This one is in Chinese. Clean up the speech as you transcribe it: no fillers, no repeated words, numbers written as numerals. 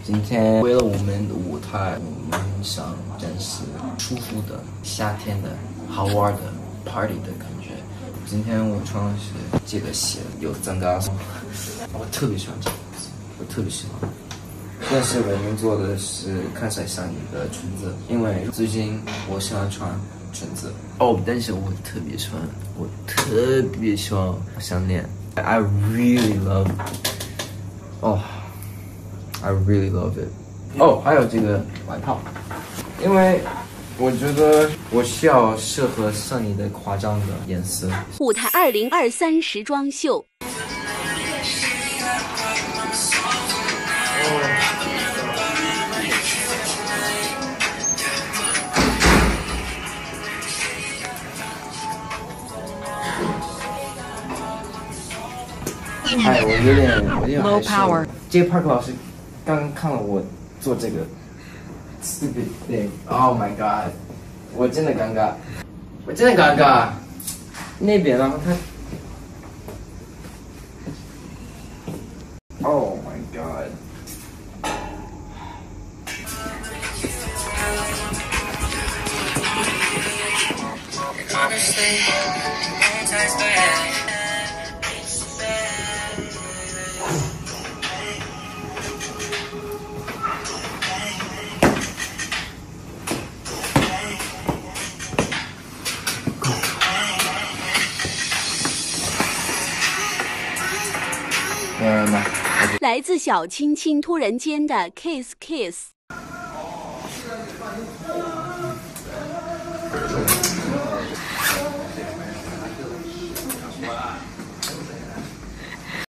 今天为了我们的舞台，我们想展示舒服的夏天的好玩的 party 的感觉。今天我穿的是这个鞋，有增高，我特别喜欢这个东西，我特别喜欢。但是我们做的是看起来像你的裙子，因为最近我喜欢穿裙子。哦，但是我特别喜欢项链。I really love it. 哦。I really love it. 哦，还有这个外套，因为我觉得我需要适合上你的夸张的颜色。 舞台2023时装秀。 哎，我有点害 Low power 羞。这个 Park 老师刚刚看了我做这个 stupid thing。Oh my god！ 我真的尴尬，我真的尴尬。那边然后他 ，Oh my god！ 来自小青青突然间的 kiss kiss。